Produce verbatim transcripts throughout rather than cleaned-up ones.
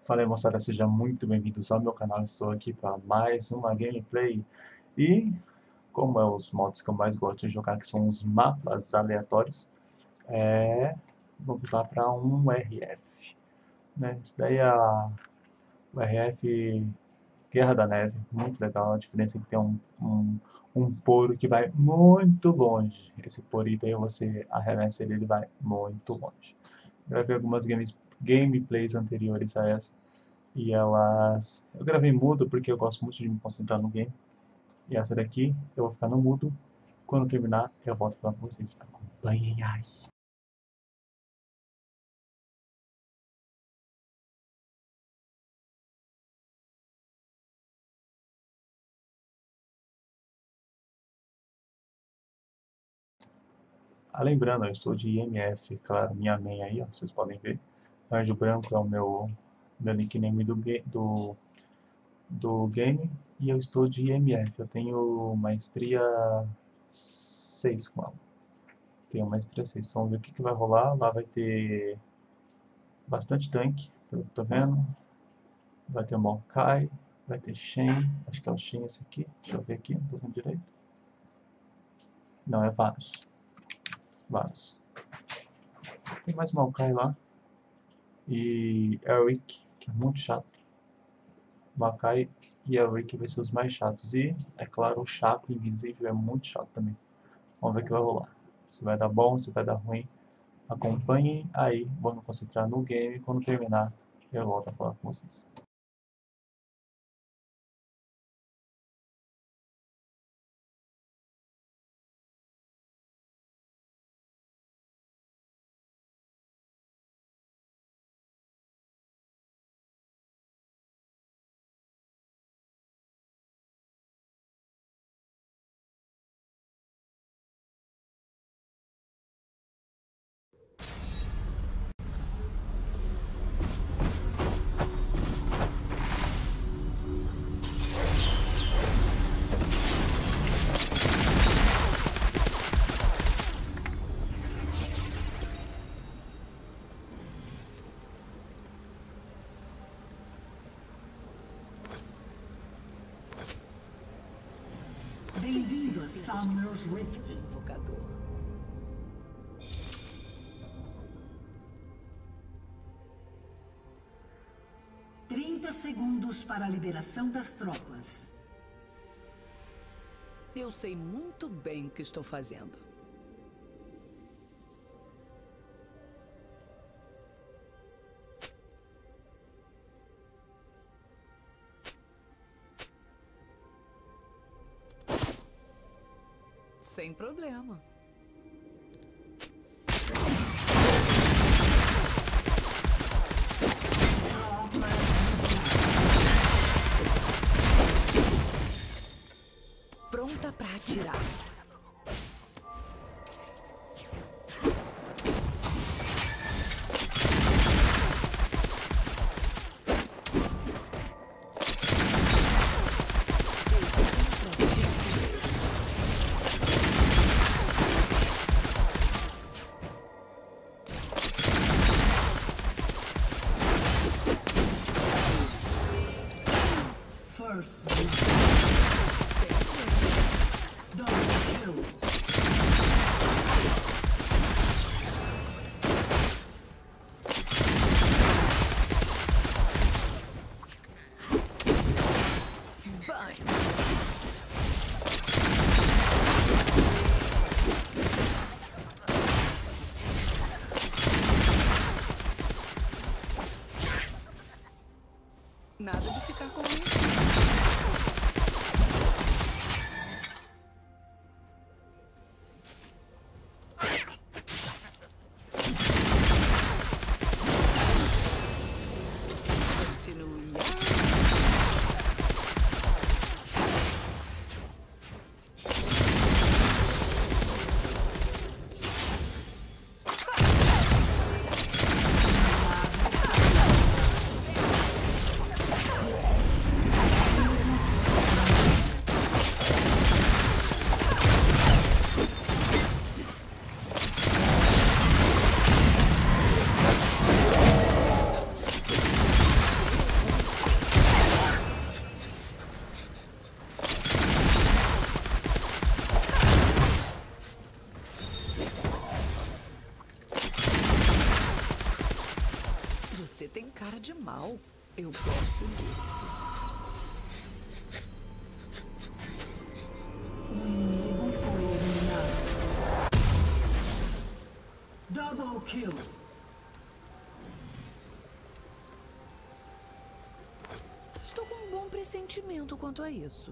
Fala aí, moçada, sejam muito bem-vindos ao meu canal. Estou aqui para mais uma gameplay. E, como é os modos que eu mais gosto de jogar, que são os mapas aleatórios, é... vamos lá para um R F. Né? Isso daí é a... o R F Guerra da Neve, muito legal. A diferença é que tem um, um, um poro que vai muito longe. Esse poro daí você arremessa ele, ele vai muito longe. Eu gravei algumas games, gameplays anteriores a essa. E elas... Eu gravei mudo porque eu gosto muito de me concentrar no game. E essa daqui eu vou ficar no mudo. Quando terminar, eu volto a falar com vocês. Acompanhem aí. Ah, lembrando, eu estou de I M F, claro, minha main aí, ó, vocês podem ver. Anjo Branco é o meu, meu nickname do, do, do game. E eu estou de I M F, eu tenho maestria seis com ela. Tenho maestria seis. Vamos ver o que, que vai rolar. Lá vai ter bastante tanque, pelo que eu tô vendo. Vai ter o Maokai, vai ter Shen, acho que é o Shen esse aqui. Deixa eu ver aqui, não tô vendo direito. Não, é Varus. Varus. Tem mais Maokai lá. E Eric, que é muito chato. Maokai e Eric vai ser os mais chatos. E, é claro, o Chaco Invisível é muito chato também. Vamos ver o que vai rolar. Se vai dar bom, se vai dar ruim. Acompanhem aí, vamos concentrar no game. Quando terminar, eu volto a falar com vocês. Bem-vindo a Summer's Rift. Invocador. trinta segundos para a liberação das tropas. Eu sei muito bem o que estou fazendo. Sem problema. Pronta para atirar. First double kill. Vai. Nada de ficar com isso. Você tem cara de mal. Eu gosto disso. O inimigo foi eliminado. Double kill. Estou com um bom pressentimento quanto a isso.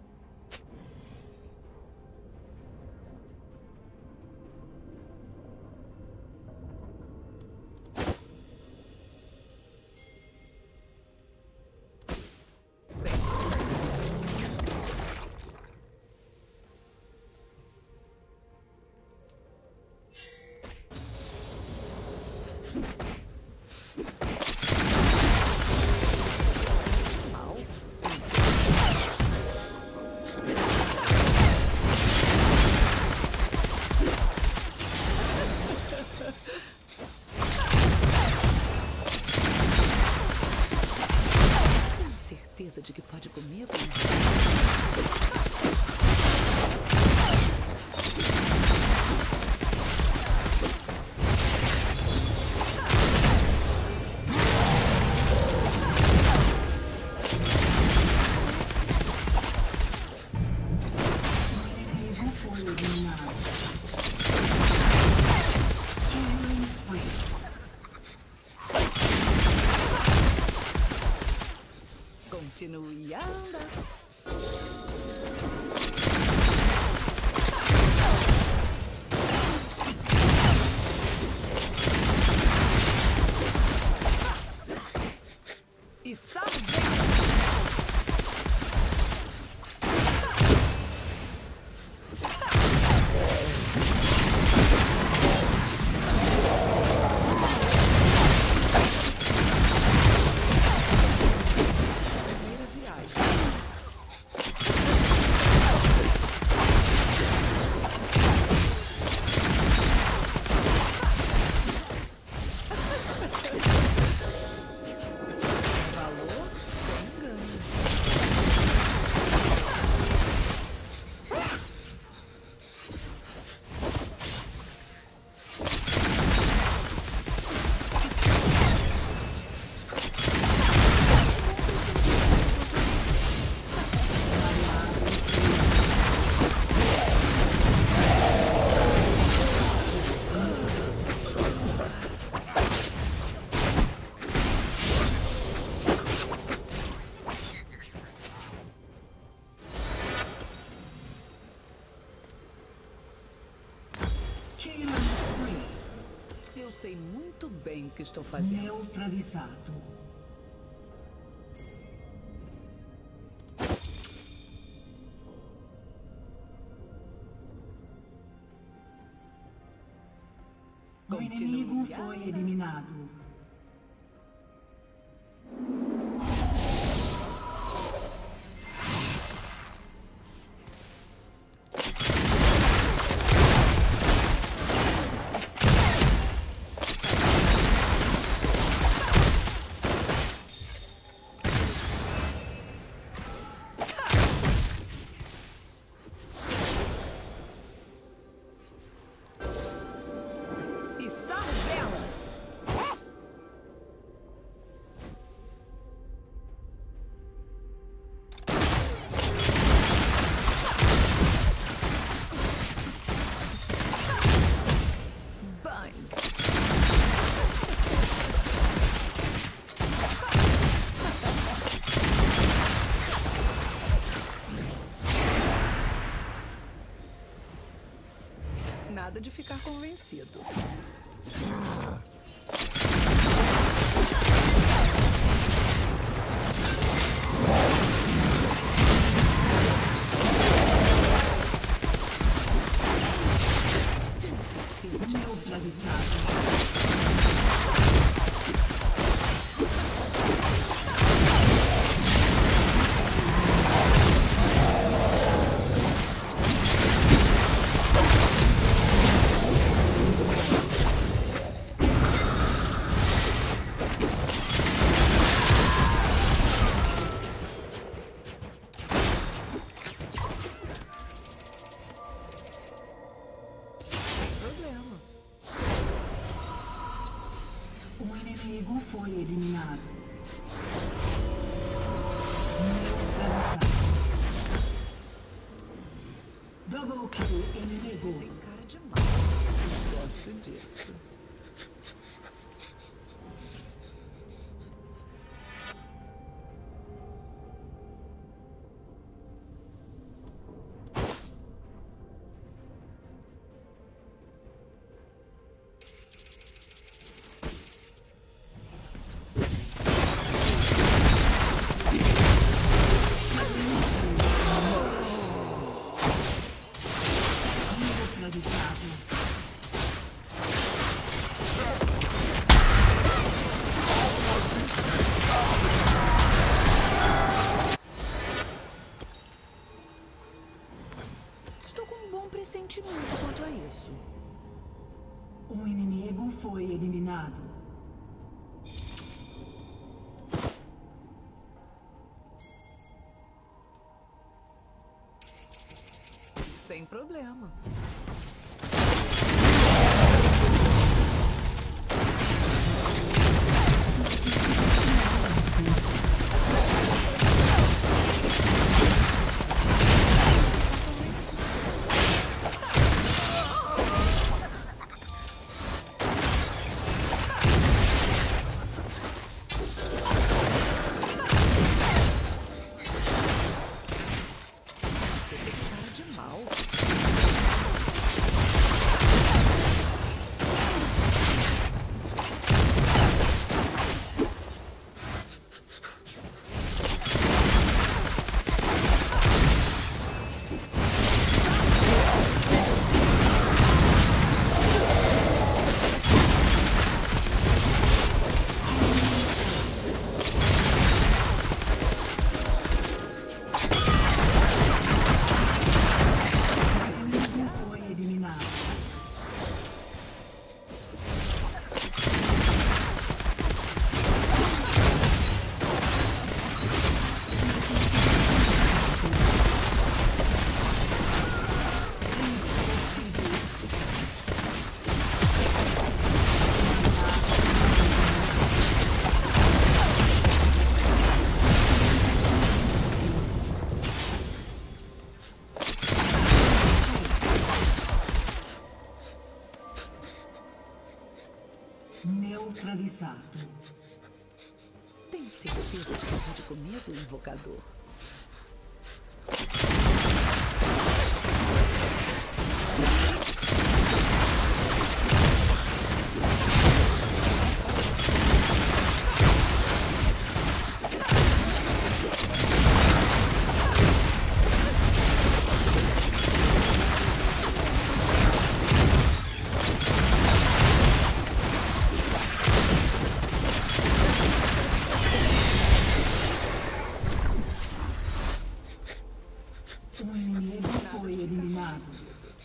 De que pode comigo? Continue a andar. E sabe? Eu sei muito bem o que estou fazendo. Neutralizado. O inimigo foi eliminado. Nada de ficar convencido. inimigo foi eliminado. Neutralizado. Double kill inimigo. Tem cara de mal. Eu gosto disso. Estou com um bom pressentimento quanto a isso. Um inimigo foi eliminado. Sem problema. Você tem cara de mal. O inimigo foi eliminado. Neutralizado. Tem certeza de que pode comigo, invocador? Um inimigo foi eliminado.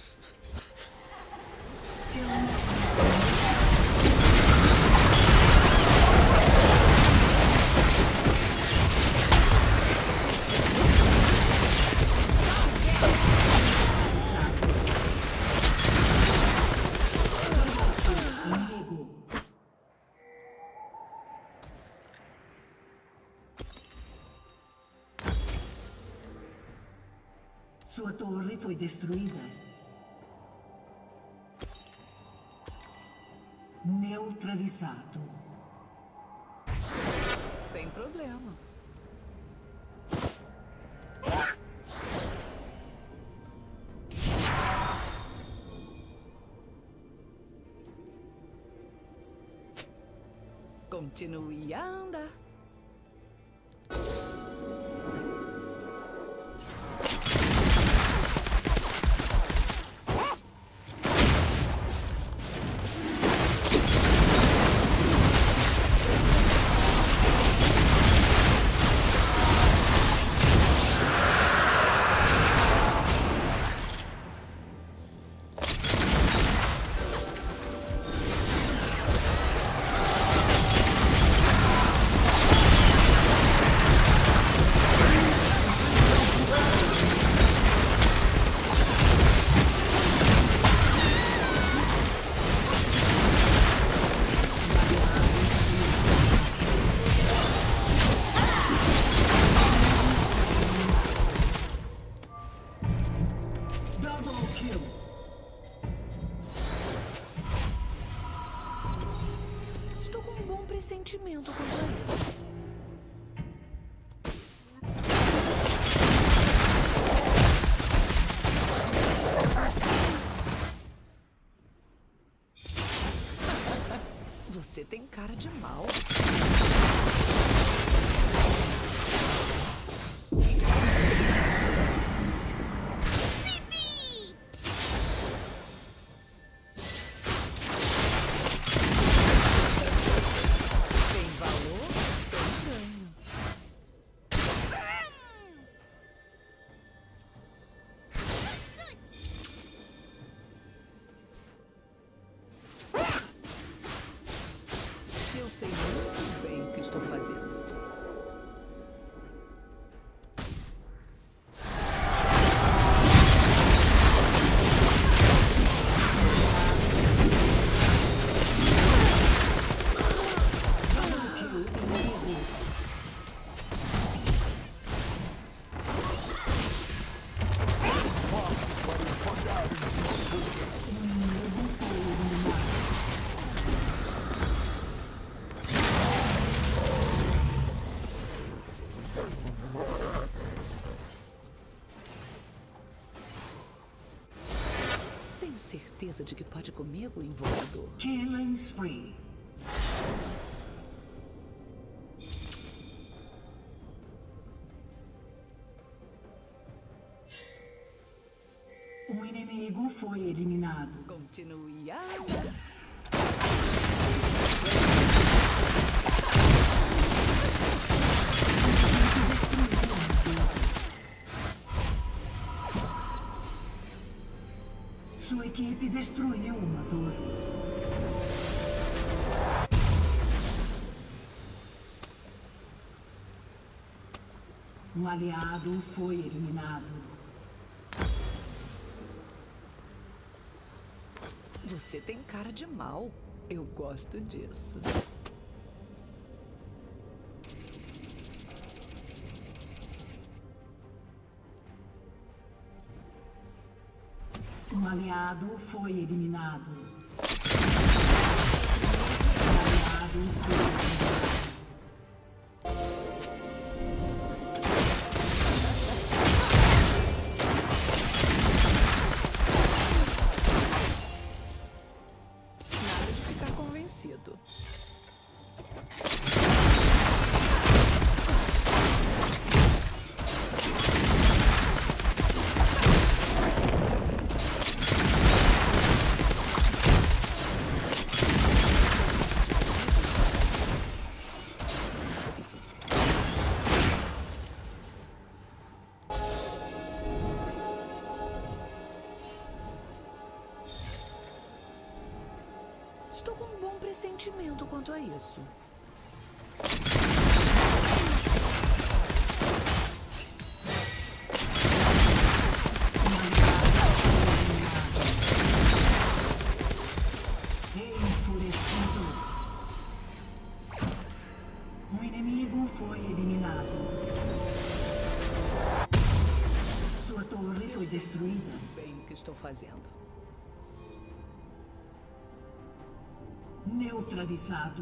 Inimigo. Sua torre foi destruída. Neutralizado. Sem problema. Continue a andar. pressentimento quanto a isso. Você tem cara de mal. Tem valor sem ganho. Eu sei muito bem o que estou fazendo. Tem certeza de que pode comigo, invocador? Killing spree. O inimigo foi eliminado. Continue a... Sua equipe destruiu uma torre. Um aliado foi eliminado. Você tem cara de mal. Eu gosto disso. Um aliado foi eliminado. Um aliado foi eliminado. Nada de ficar convencido. Estou com um bom pressentimento quanto a isso. Enfurecido. Um inimigo foi eliminado. Sua torre foi destruída. Bem o que estou fazendo. Neutralizado.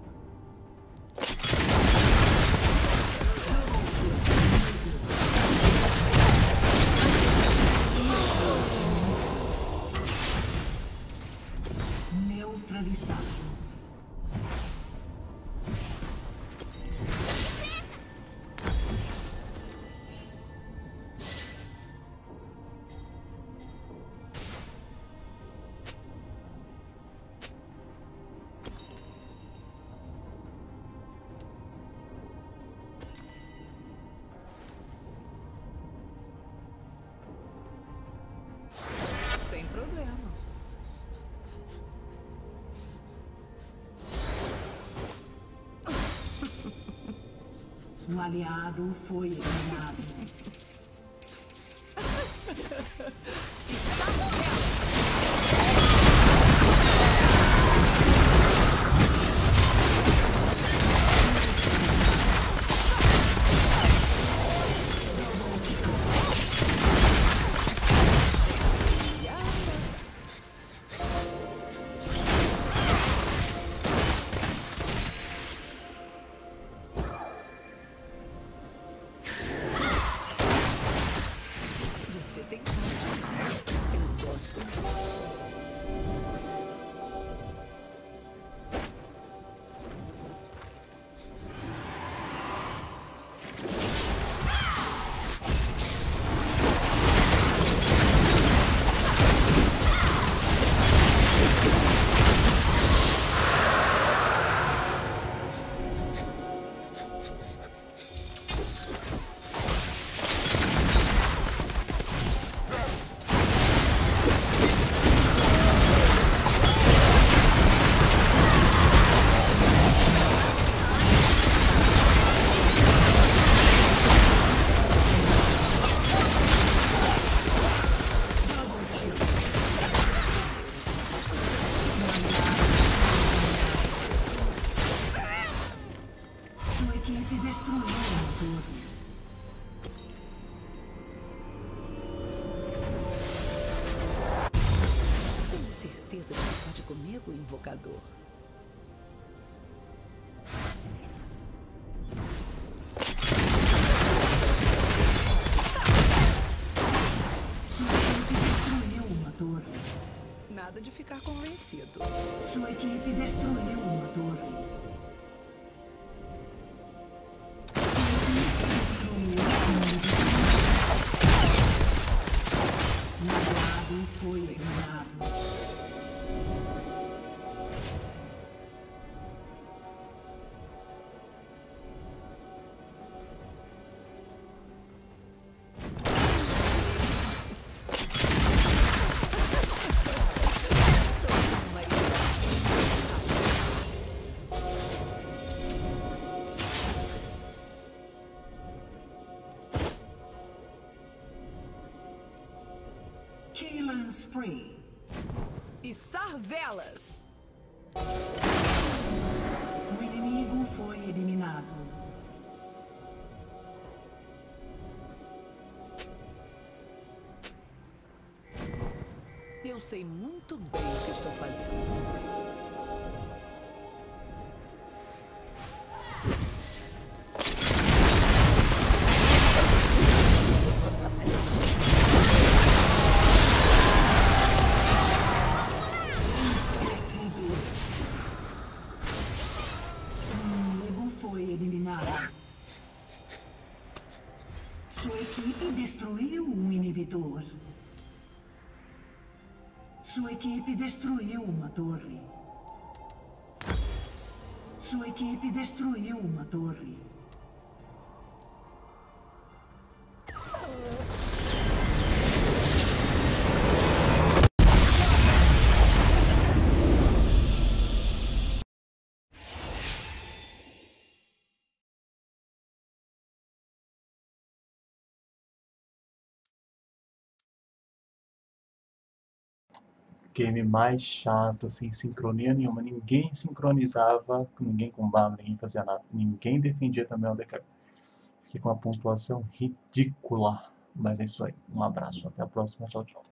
Neutralizado. Sem problema. Um aliado foi eliminado. equipe destruiu uma torre. Tem certeza de que pode comigo, invocador? Sua equipe destruiu uma torre. Nada de ficar convencido. Sua equipe destruiu uma torre. Sua equipe destruiu uma torre. O aliado foi eliminado. Killing spree. Içar velas! O inimigo foi eliminado. Eu sei muito bem o que estou fazendo. Sua equipe destruiu um inibidor. Sua equipe destruiu uma torre. Sua equipe destruiu uma torre. Game mais chato, sem sincronia nenhuma. Ninguém sincronizava, ninguém com bala, ninguém fazia nada. Ninguém defendia também o deck. Fiquei com uma pontuação ridícula. Mas é isso aí. Um abraço, até a próxima. Tchau, tchau.